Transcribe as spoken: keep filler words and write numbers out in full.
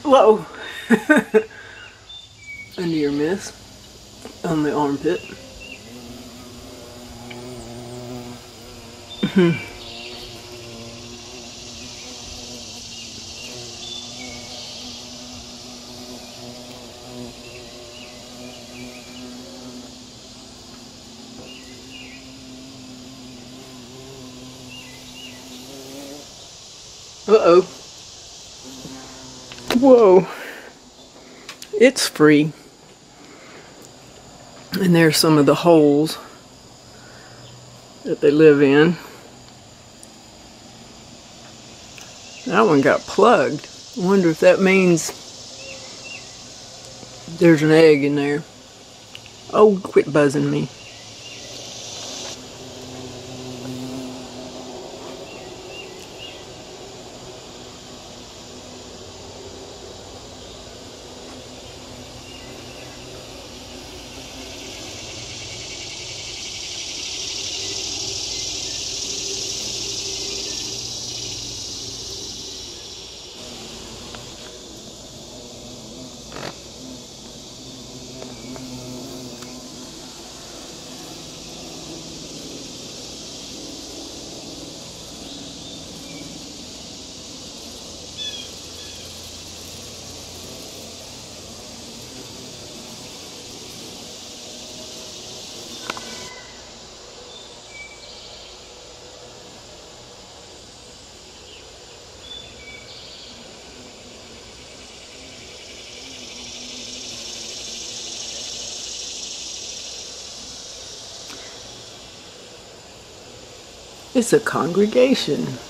Whoa! Under your miss. On the armpit. Uh-oh. Whoa. It's free. And there's some of the holes that they live in. That one got plugged. I wonder if that means there's an egg in there. Oh, quit buzzing me. It's a congregation.